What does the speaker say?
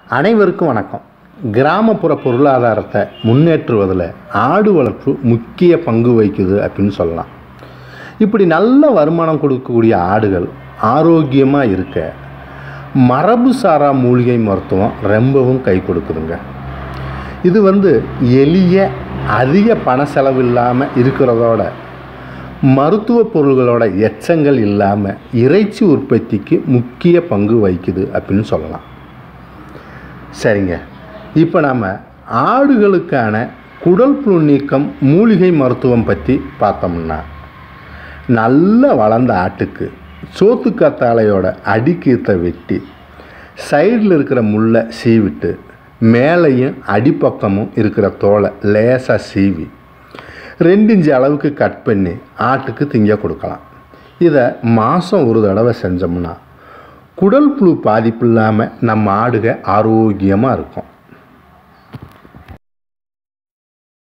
அனைவருக்கும் வணக்கம். கிராமப்புற பொருளாதாரத்தை முன்னேற்றுவதில் ஆடு வளர்ப்பு முக்கிய பங்கு வகிக்குது அப்படின்னு சொல்லலாம். இப்படி நல்ல வருமானம் கொடுக்கக்கூடிய ஆடுகள் ஆரோக்கியமாக இருக்க மரபு சாரா மூலிகை மருத்துவம் ரொம்பவும் கை கொடுக்குதுங்க. இது எளிய அதிக பண செலவு இல்லாமல் இருக்கிறதோட மருத்துவ பொருள்களோட எச்சங்கள் இல்லாமல் இறைச்சி உற்பத்திக்கு முக்கிய பங்கு வகிக்குது அப்படின்னு சொல்லலாம். சரிங்க, இப்போ நாம் ஆடுகளுக்கான குடல் புழு நீக்கம் மூலிகை மருத்துவம் பற்றி பார்த்தோம்னா, நல்ல வளர்ந்த ஆட்டுக்கு சோத்துக்கத்தாழையோட அடிக்கீத்தை வெட்டி சைடில் இருக்கிற முள்ளை சீவிட்டு மேலேயும் அடிப்பக்கமும் இருக்கிற தோலை லேசாக சீவி 2 இன்ச்சு அளவுக்கு கட் பண்ணி ஆட்டுக்கு திங்க கொடுக்கலாம். இதை மாதம் ஒரு தடவை செஞ்சோம்னா குடல் புழு பாதிப்பு இல்லாமல் நம்ம ஆடுக ஆரோக்கியமாக இருக்கும்.